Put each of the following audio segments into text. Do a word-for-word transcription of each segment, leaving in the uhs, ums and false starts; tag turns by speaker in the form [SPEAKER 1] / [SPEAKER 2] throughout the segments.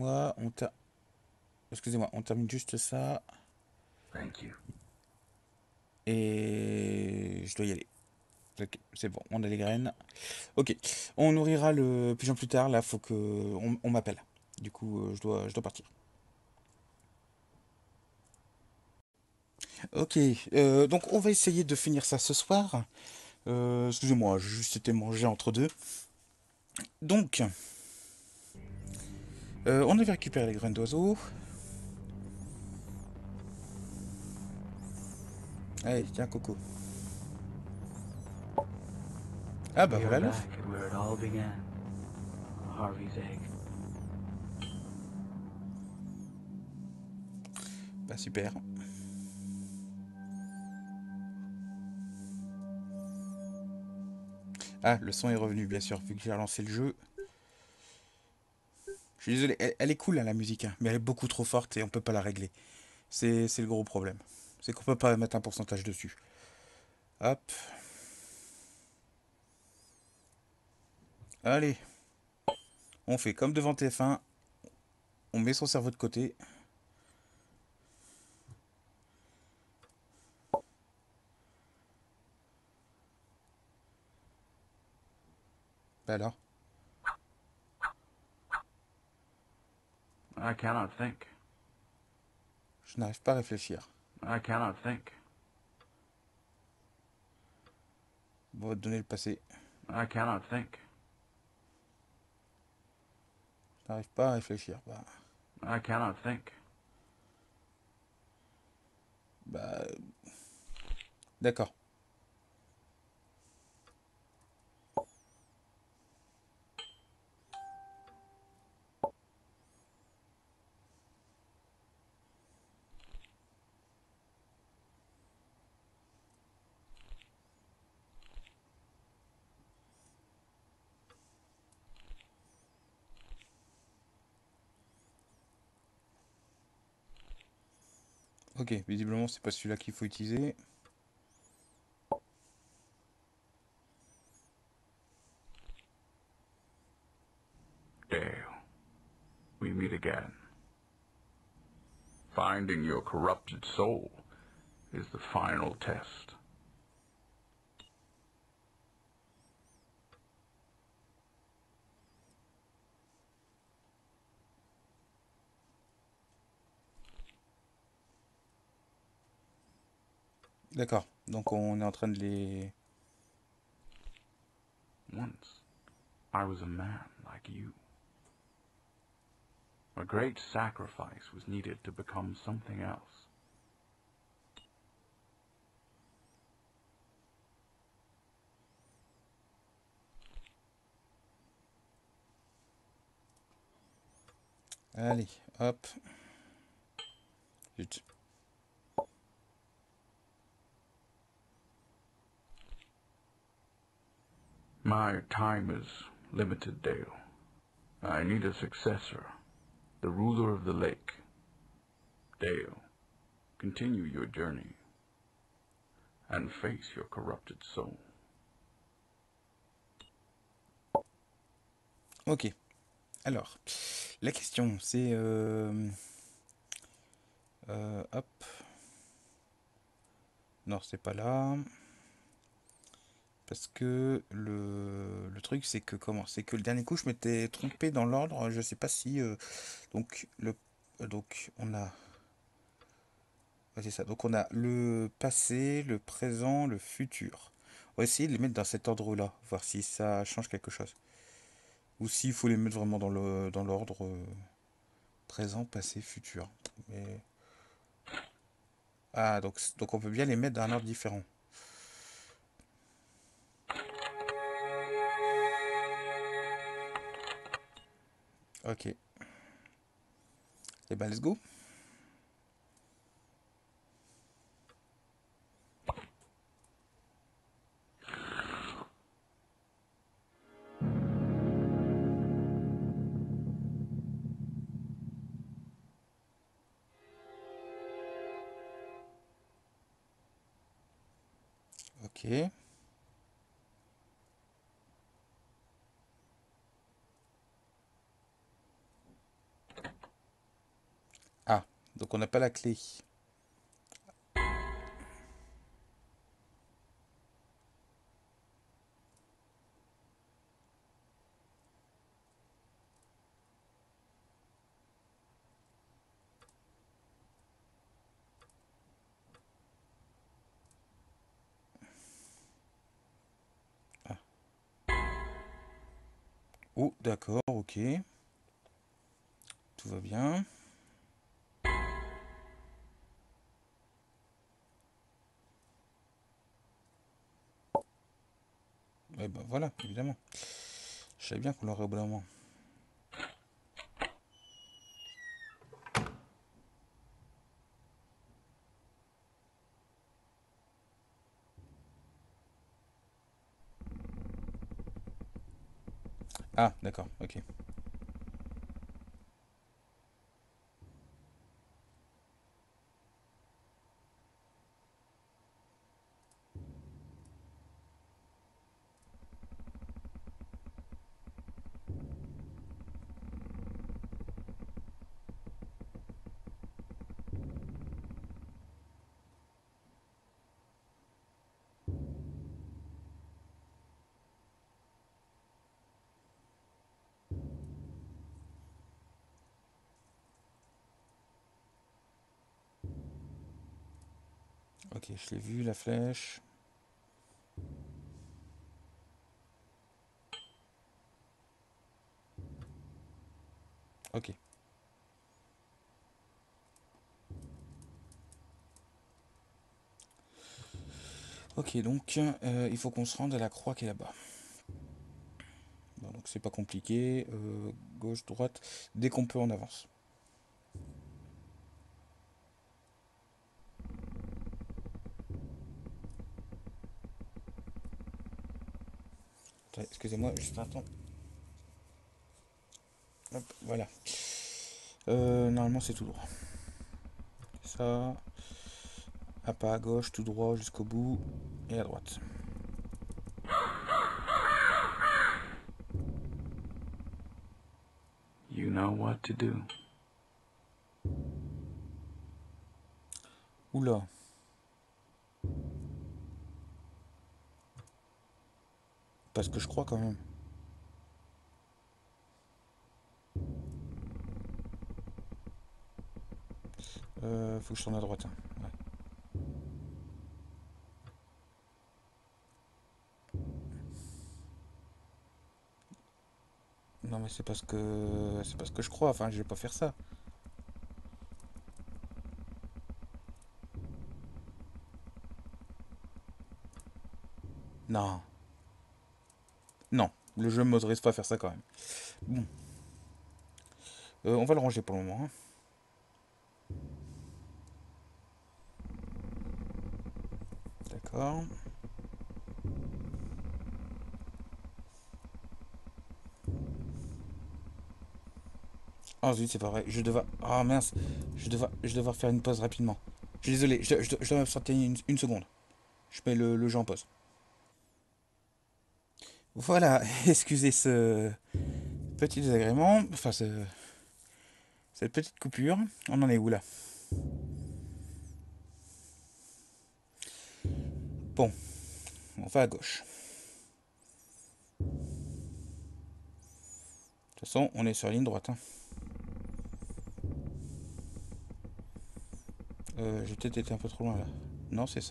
[SPEAKER 1] excusez-moi, on ter... excusez-moi, on termine juste ça.
[SPEAKER 2] Thank you.
[SPEAKER 1] Et je dois y aller. Ok, c'est bon, on a les graines. Ok, on nourrira le pigeon plus tard. Là, faut que on, on m'appelle. Du coup, euh, je dois, je dois partir. Ok, euh, donc on va essayer de finir ça ce soir. Euh, excusez-moi, j'ai juste été mangé entre deux. Donc, euh, on avait récupéré les graines d'oiseau. Allez, tiens, Coco. Ah bah
[SPEAKER 2] We are
[SPEAKER 1] voilà l'œuf.
[SPEAKER 2] back at where it all began. Harvey's egg.
[SPEAKER 1] Bah super. Ah, le son est revenu, bien sûr, vu que j'ai relancé le jeu. Je suis désolé, elle, elle est cool, hein, la musique, hein, mais elle est beaucoup trop forte et on peut pas la régler. C'est c'est le gros problème. C'est qu'on peut pas mettre un pourcentage dessus. Hop. Allez, on fait comme devant T F un. On met son cerveau de côté. Bah alors,
[SPEAKER 2] I cannot think.
[SPEAKER 1] je n'arrive pas à réfléchir.
[SPEAKER 2] I cannot think.
[SPEAKER 1] On va te donner le passé.
[SPEAKER 2] I cannot think.
[SPEAKER 1] Je n'arrive pas à réfléchir. Bah,
[SPEAKER 2] I cannot think.
[SPEAKER 1] bah d'accord. Ok, visiblement c'est pas celui-là qu'il faut utiliser.
[SPEAKER 2] Dale, we meet again. Finding your corrupted soul is the final test.
[SPEAKER 1] D'accord. Donc on est en train de les...
[SPEAKER 2] Once, I was a man like you. A great sacrifice was needed to become something else.
[SPEAKER 1] Allez, hop. Zut.
[SPEAKER 2] My time is limited, Dale. I need a successor, the ruler of the lake. Dale, continue your journey and face your corrupted soul.
[SPEAKER 1] Ok. Alors, la question c'est... euh, euh, hop. Non, c'est pas là. Parce que le, le truc, c'est que comment? C'est que le dernier coup, je m'étais trompé dans l'ordre. Je sais pas si. euh, donc, le, donc, on a. Ouais, c'est ça. Donc, on a le passé, le présent, le futur. On va essayer de les mettre dans cet ordre-là. Voir si ça change quelque chose. Ou s'il faut les mettre vraiment dans le, dans l'ordre euh, présent, passé, futur. Mais. Ah, donc, donc, on peut bien les mettre dans un ordre différent. Ok. Et ben, let's go. Ok. Donc on n'a pas la clé. Ah. Oh, d'accord, ok. Tout va bien. Et ben voilà, évidemment. Je savais bien qu'on l'aurait au bout d'un moment. Ah, d'accord, ok. Ok, je l'ai vu, la flèche. Ok. Ok, donc euh, il faut qu'on se rende à la croix qui est là-bas. Bon, donc c'est pas compliqué. Euh, gauche, droite. Dès qu'on peut, on avance. Attendez, excusez-moi, juste un temps. Hop, voilà. Euh, normalement, c'est tout droit. Ça. À pas à gauche, tout droit jusqu'au bout. Et à droite.
[SPEAKER 2] You know what to do.
[SPEAKER 1] Oula. Parce que je crois quand même. Euh, faut que je tourne à droite, hein. Ouais. Non mais c'est parce que c'est parce que je crois. Enfin, je vais pas faire ça. Non. Non. Le jeu m'autorise pas à faire ça quand même. Bon. Euh, on va le ranger pour le moment, hein. D'accord. Oh zut, c'est pas vrai. Je devais. Ah mince. Je devais, je devais faire une pause rapidement. Je suis désolé. Je, je, je dois m'absenter une, une seconde. Je mets le, le jeu en pause. Voilà. Excusez ce petit désagrément. Enfin, ce, cette petite coupure. On en est où là? Bon. On va à gauche. De toute façon, on est sur la ligne droite, hein. Euh, j'ai peut-être été un peu trop loin là. Non, c'est ça.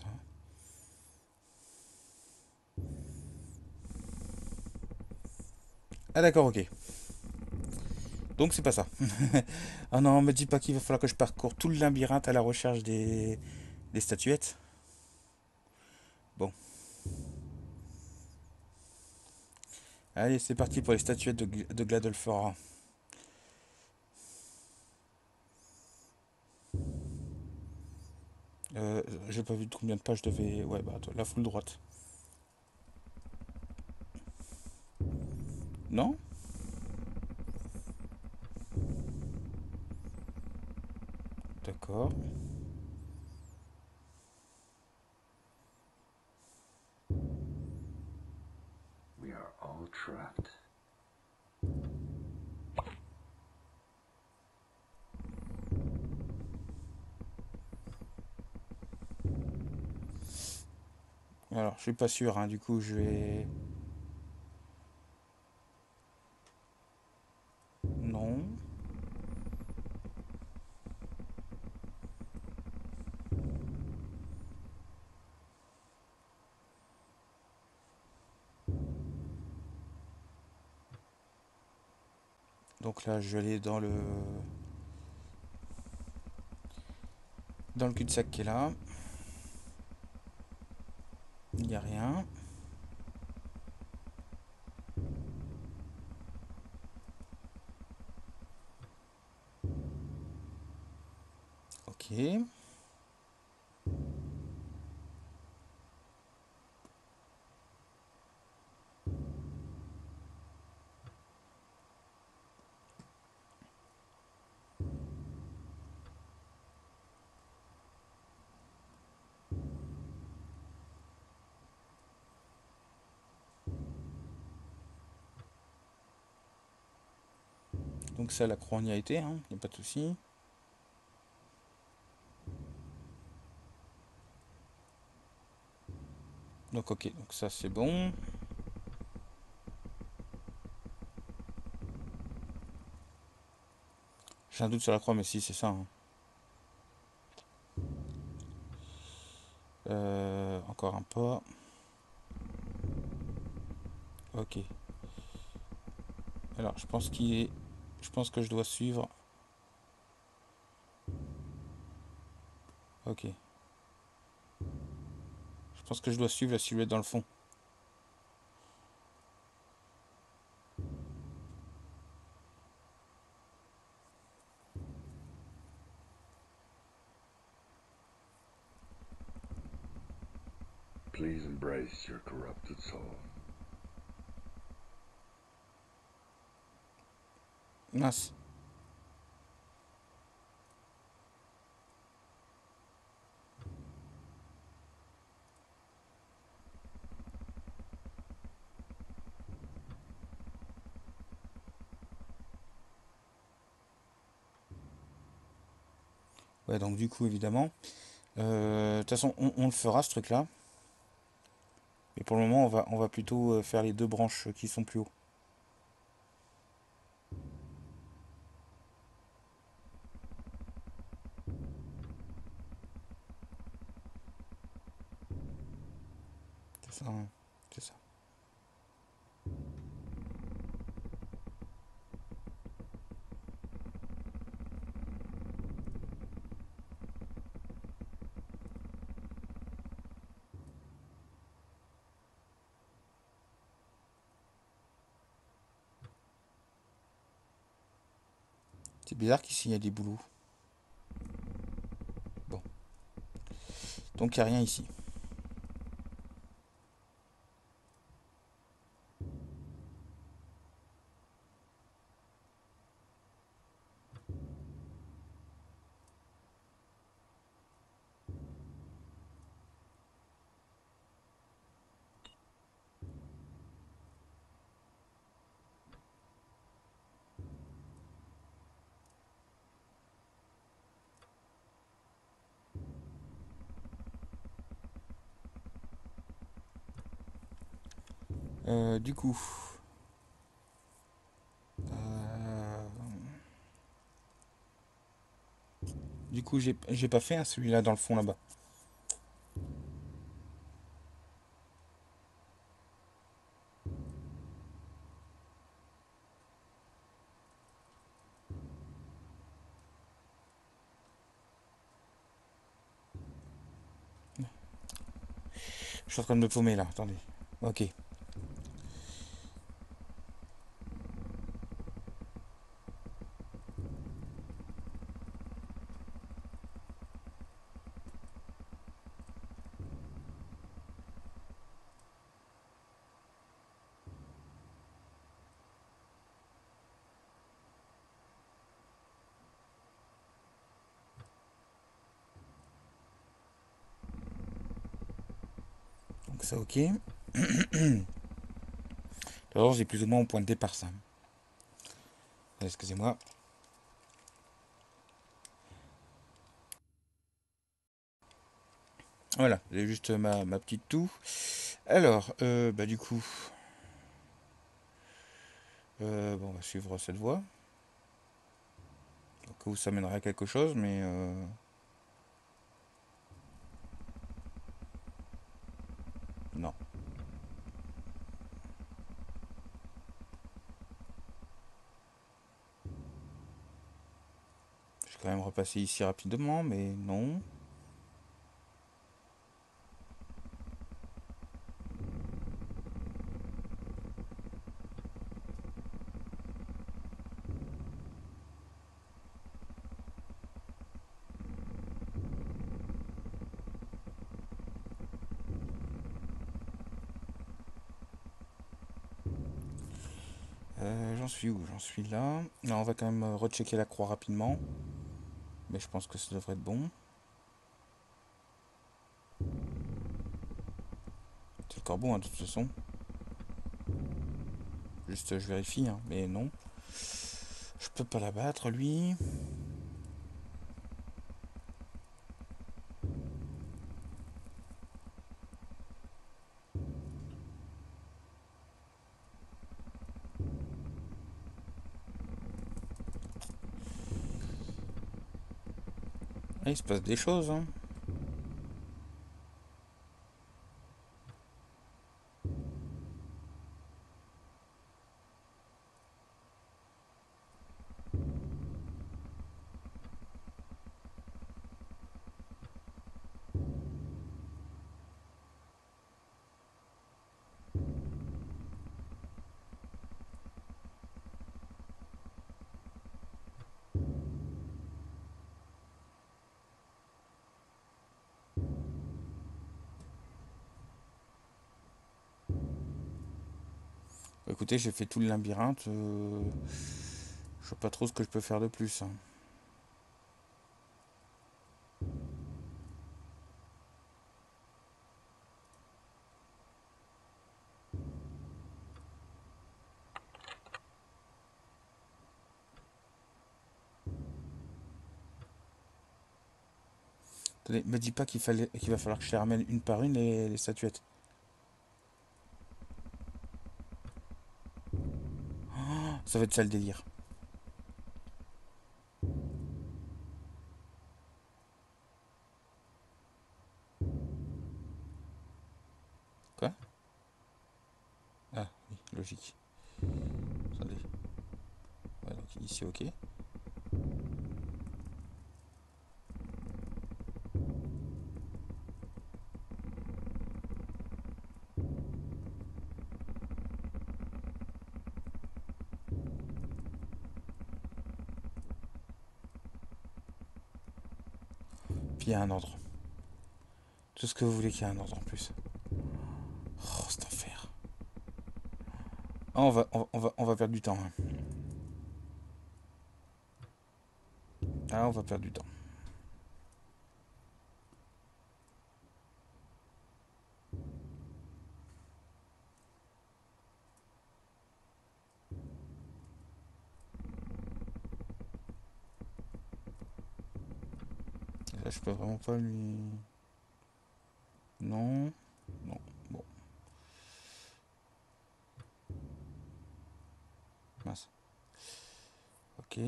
[SPEAKER 1] Ah d'accord, ok. Donc c'est pas ça. Ah non, me dis pas qu'il va falloir que je parcours tout le labyrinthe à la recherche des, des statuettes. Bon. Allez, c'est parti pour les statuettes de, de Gladolfora. Euh, j'ai pas vu de combien de pages je devais... Ouais, bah attends, la full droite. Non? D'accord.
[SPEAKER 2] We are all trapped.
[SPEAKER 1] Alors, je suis pas sûr, hein, du coup, je vais... Non. Donc là, je vais aller dans le... Dans le cul-de-sac qui est là. Il n'y a rien. Ok. Donc ça, la croix, on y a été, hein, il n'y a pas de souci. Donc ok, donc ça c'est bon. J'ai un doute sur la croix, mais si, c'est ça, hein. Euh, encore un pas. Ok. Alors, je pense qu'il est... Je pense que je dois suivre. Ok. Je pense que je dois suivre la silhouette dans le fond.
[SPEAKER 2] Please embrace your corrupted soul.
[SPEAKER 1] Mince. Ouais, donc du coup, évidemment. Euh, De toute façon, on, on le fera, ce truc-là. Mais pour le moment, on va, on va plutôt euh, faire les deux branches qui sont plus haut. C'est ça, hein. C'est ça. C'est bizarre qu'ici, il y a des boulots. Bon. Donc, il n'y a rien ici. Euh, du coup... euh, Du coup, j'ai j'ai pas fait hein, celui-là dans le fond là-bas. Je suis en train de me paumer là, attendez. Ok. Donc ça, ok. Alors, j'ai plus ou moins au point de départ ça. Excusez-moi. Voilà, j'ai juste ma, ma petite toux. Alors, euh, bah du coup, euh, bon, on va suivre cette voie. Au cas où ça mènerait à quelque chose, mais euh, non. Je vais quand même repasser ici rapidement, mais non. Euh, j'en suis où? J'en suis là. Là, on va quand même euh, rechecker la croix rapidement. Mais je pense que ça devrait être bon. C'est le corbeau, hein, de toute façon. Juste, euh, je vérifie, hein, mais non. Je peux pas l'abattre, lui. Ah, il se passe des choses, hein. Écoutez, j'ai fait tout le labyrinthe. euh, Je sais pas trop ce que je peux faire de plus, hein. Attendez, me dis pas qu'il fallait, qu'il va falloir que je les ramène une par une, les, les statuettes. Ça va être ça le délire. Quoi? Ah, oui, logique. Attendez. Ouais, donc ici, ok. Puis il y a un ordre. Tout ce que vous voulez qu'il y ait un ordre en plus. Oh, c'est enfer. Ah, on va, on, on va, on va perdre du temps, hein. Ah, on va perdre du temps. Là, je peux vraiment pas lui. Non. Non. Bon, mince. Ok.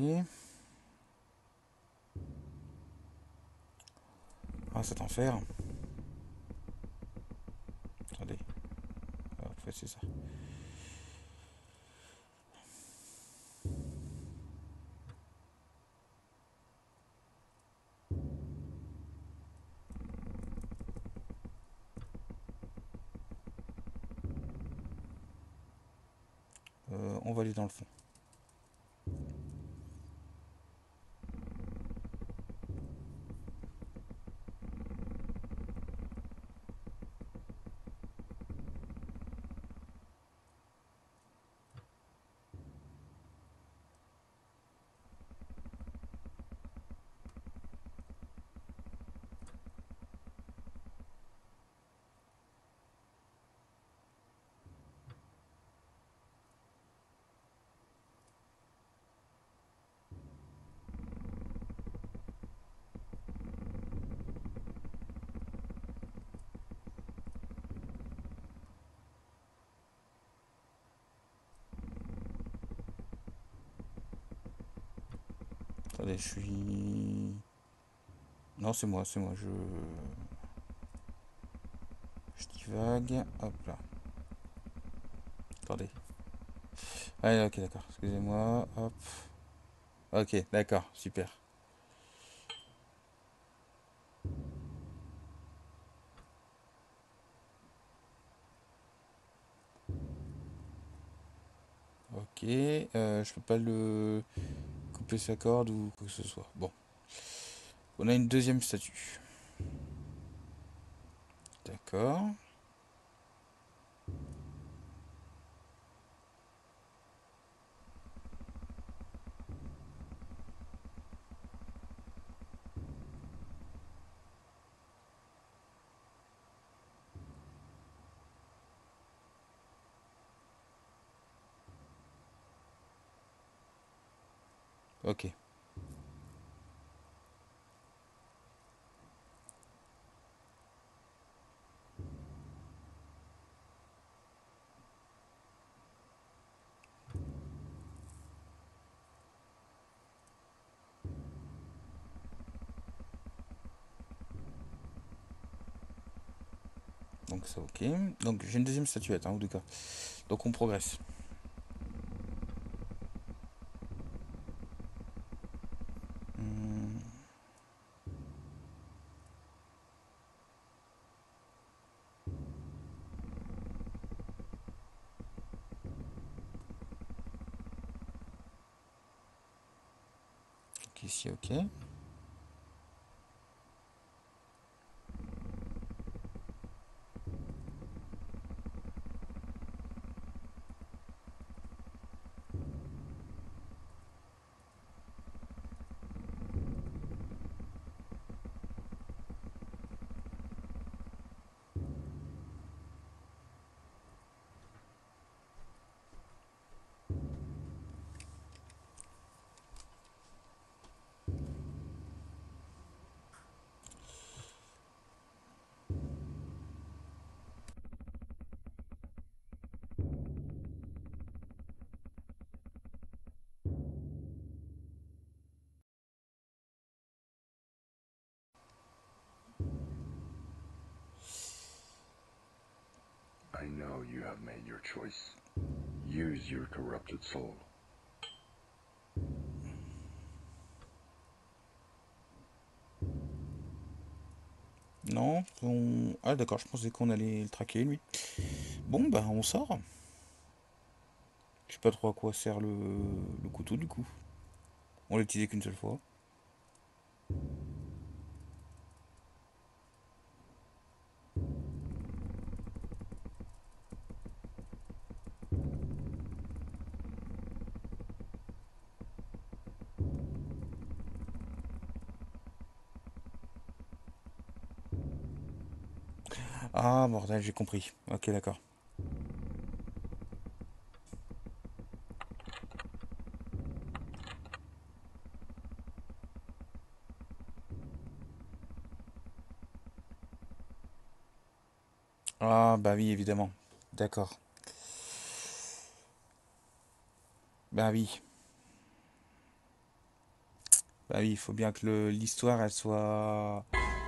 [SPEAKER 1] Ah, cet enfer. Attendez. Ah, en fait, c'est ça. Euh, on va aller dans le fond. Attendez, je suis... Non, c'est moi, c'est moi, je... Je divague. Hop là. Attendez. Ah, ok, d'accord. Excusez-moi. Hop. Ok, d'accord, super. Ok, euh, je peux pas le couper sa corde ou quoi que ce soit. Bon, on a une deuxième statue. D'accord. Ok. Donc ça, ok. Donc j'ai une deuxième statuette, hein, ou deux cas. Donc on progresse. Hmm, ok, ici, ok.
[SPEAKER 2] I know you have made your choice. Use your corrupted soul.
[SPEAKER 1] Non, on... Ah d'accord, je pensais qu'on allait le traquer, lui. Bon, bah on sort. Je sais pas trop à quoi sert le, le couteau, du coup. On l'a utilisé qu'une seule fois. Ah, bordel, j'ai compris. Ok, d'accord. Ah, bah oui, évidemment. D'accord. Bah oui. Bah oui, il faut bien que le- l'histoire, elle soit...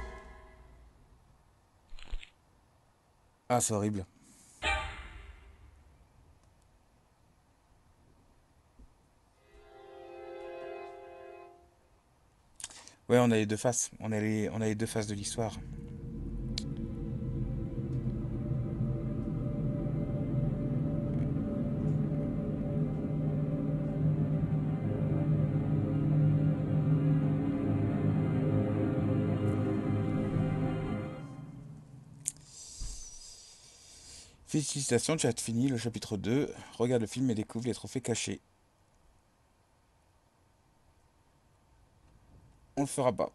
[SPEAKER 1] Ah, c'est horrible. Ouais, on a les deux faces. On a les, on a les deux faces de l'histoire. Félicitations, tu as fini le chapitre deux. Regarde le film et découvre les trophées cachés. On le fera pas.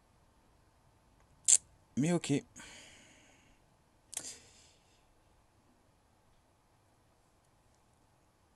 [SPEAKER 1] Mais ok.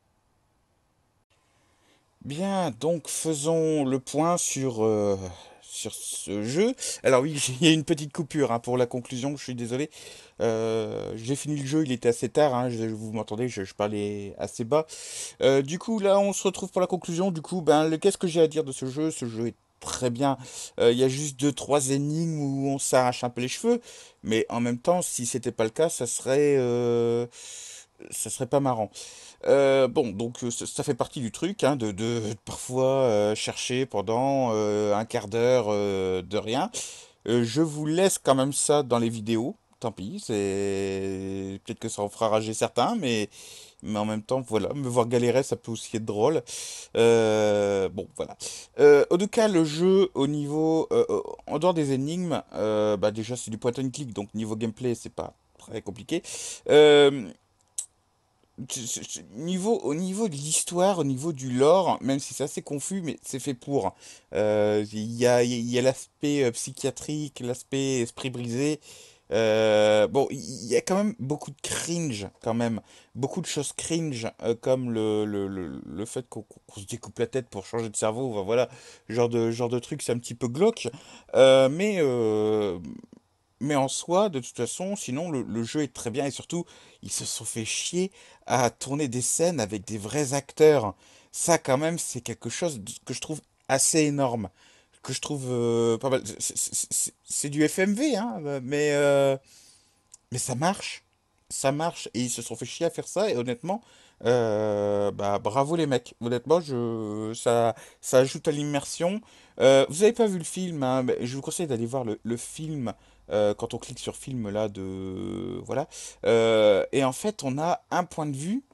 [SPEAKER 1] Bien, donc faisons le point sur, euh, sur ce jeu. Alors oui, j'ai- il y a une petite coupure hein, pour la conclusion, je suis désolé. Euh, j'ai fini le jeu, il était assez tard, hein, je- vous m'entendez, je, je parlais assez bas. Euh, du coup, là, on se retrouve pour la conclusion. Du coup, ben, le- qu'est-ce que j'ai à dire de ce jeu? Ce jeu est très bien. Euh, Il y a juste deux, trois énigmes où on s'arrache un peu les cheveux, mais en même temps, si c'était pas le cas, ça serait, euh, ça serait pas marrant. Euh, bon, donc euh, ça, ça fait partie du truc, hein, de, de parfois euh, chercher pendant euh, un quart d'heure euh, de rien. Euh, je vous laisse quand même ça dans les vidéos. Tant pis, c'est peut-être que ça en fera rager certains, mais mais en même temps, voilà, me voir galérer, ça peut aussi être drôle. Euh, bon, voilà. Euh, en tout cas, le jeu au niveau, euh, euh, en dehors des énigmes, euh, bah déjà c'est du point and click, donc niveau gameplay, c'est pas très compliqué. Euh, tu- tu- tu- niveau, au niveau de l'histoire, au niveau du lore, même si c'est assez confus, mais c'est fait pour. Euh, Il y a, il y a l'aspect euh, psychiatrique, l'aspect esprit brisé. Euh, bon, il y a quand même beaucoup de cringe, quand même. Beaucoup de choses cringe, euh, comme le, le, le, le fait qu'on qu'on se découpe la tête pour changer de cerveau. Enfin, voilà, genre de, genre de truc, c'est un petit peu glauque. Euh, mais, euh, mais en soi, de toute façon, sinon, le, le jeu est très bien et surtout, ils se sont fait chier à tourner des scènes avec des vrais acteurs. Ça, quand même, c'est quelque chose de- que je trouve assez énorme, que je trouve euh, pas mal. C'est c'est- c'est- c'est du F M V, hein, mais, euh, mais ça marche. Ça marche et ils se sont fait chier à faire ça et honnêtement, euh, bah, bravo les mecs. Honnêtement, je, ça, ça ajoute à l'immersion. Euh, vous avez pas vu le film, hein, mais je vous conseille d'aller voir le, le film euh, quand on clique sur film là de voilà. Euh, et en fait, on a un point de vue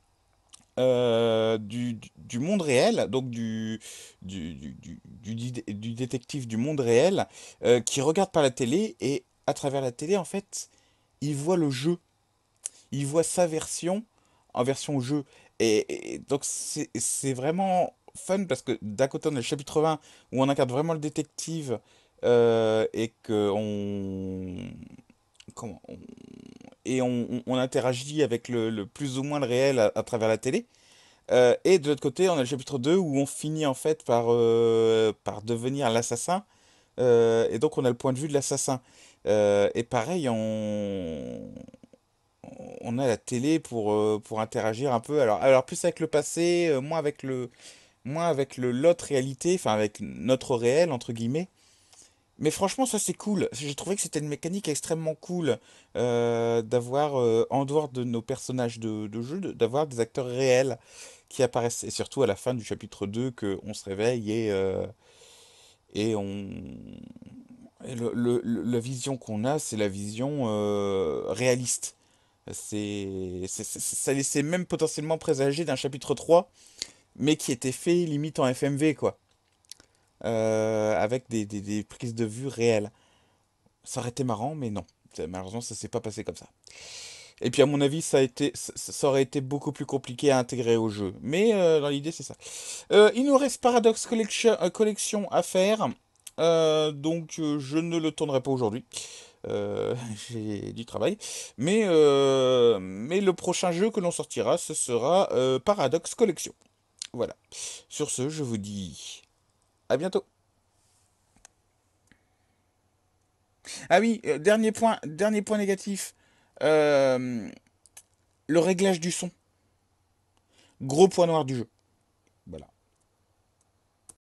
[SPEAKER 1] euh, du, du- du monde réel, donc du, du, du, du- du dé- du détective du monde réel, euh, qui regarde par la télé et à travers la télé, en fait, il voit le jeu, il voit sa version en version jeu. Et, et donc c'est c'est vraiment fun parce que d'un côté on a le chapitre vingt où on incarne vraiment le détective euh, et que on, comment, on- et on, on- on interagit avec le, le plus ou moins le réel à, à travers la télé. Euh, et de l'autre côté, on a le chapitre deux où on finit en fait par, euh, par devenir l'assassin. Euh, et donc on a le point de vue de l'assassin. Euh, et pareil, on, on a la télé pour, euh, pour interagir un peu. Alors, alors plus avec le passé, euh, moins avec le, moins avec le l'autre réalité, enfin avec notre réel entre guillemets. Mais franchement, ça c'est cool. J'ai trouvé que c'était une mécanique extrêmement cool euh, d'avoir, euh, en dehors de nos personnages de, de jeu, de- d'avoir des acteurs réels qui apparaissent. Et surtout à la fin du chapitre deux, que on se réveille et, euh, et on... et le- le- le- la vision qu'on a, c'est la vision euh, réaliste. C'est, c'est- c'est- ça laissait même potentiellement présager d'un chapitre trois mais qui était fait limite en F M V, quoi. Euh, avec des, des- des prises de vue réelles. Ça aurait été marrant, mais non. C'est- Malheureusement, ça s'est pas passé comme ça. Et puis, à mon avis, ça a été, ça, ça aurait été beaucoup plus compliqué à intégrer au jeu. Mais euh, dans l'idée, c'est ça. Euh, il nous reste Paradox Collection, euh, Collection à faire. Euh, donc, euh, je ne le tournerai pas aujourd'hui. Euh, j'ai du travail. Mais, euh, mais le prochain jeu que l'on sortira, ce sera euh, Paradox Collection. Voilà. Sur ce, je vous dis à bientôt. Ah oui, euh, dernier point, dernier point négatif. Euh, le réglage du son. Gros point noir du jeu.